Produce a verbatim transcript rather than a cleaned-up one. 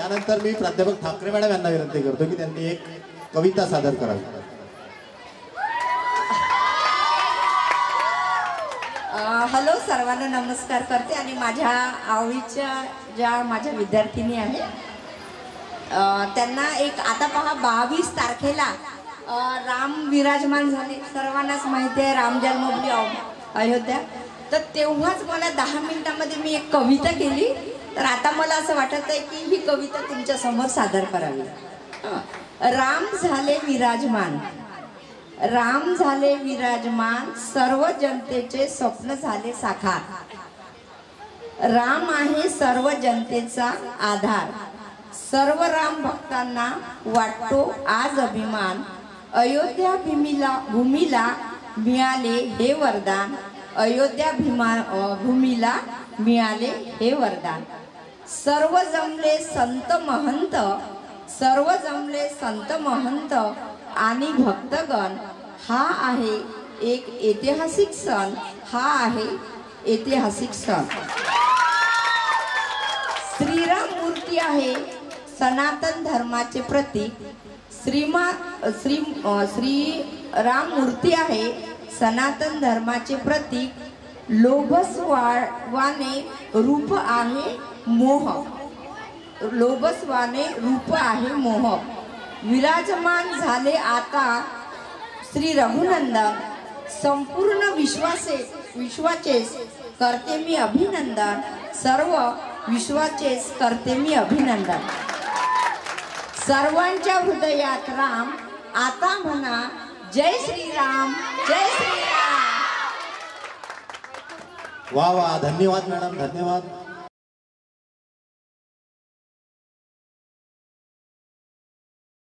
त्यानंतर मी प्राध्यापक ठाकरे मॅडम यांना विनंती करतो की त्यांनी एक कविता सादर करावी। हॅलो, सर्वांना नमस्कार करते आणि माझ्या आवडीच्या ज्या माझ्या विद्यार्थिनी आहेत त्यांना एक, आता पहा बावीस तारखेला राम विराजमान झाले, सर्वांनाच माहिती आहे, राम जन्मभूमी अयोध्या। तर तेव्हाच मला दहा मिनिटांमध्ये मी एक कविता केली, तर आता मला असं वाटत आहे की ही कविता तुमच्या समोर सादर करावी। राम झाले विराजमान, राम झाले विराजमान, सर्व जनतेचे स्वप्न झाले साकार। राम आहे सर्व जनतेचा आधार, सर्व राम भक्तांना वाटतो आज अभिमान। अयोध्या भूमीला भूमीला मिळाले हे वरदान, अयोध्या भीमा भूमीला मिळाले हे वरदान। सर्व जमले संत महंत, सर्व जमले संत महंत आणि भक्तगण, हा आहे एक ऐतिहासिक सण, हा आहे ऐतिहासिक सण। श्रीराम मूर्ती आहे सनातन धर्माचे प्रतीक, श्रीमा श्री श्री राम मूर्ती आहे सनातन धर्माचे प्रतीक। लोभसवाने रूप आहे मोह, लोभसवाने रूप आहे मोह। विराजमान झाले आता श्री रघुनंदन, संपूर्ण विश्वाचे विश्वाचे करते मी अभिनंदन, सर्व विश्वाचे करते मी अभिनंदन। सर्वांच्या हृदयात राम, आता म्हणा जय श्रीराम, जय श्रीराम। वाह वाह, धन्यवाद मॅडम, धन्यवाद।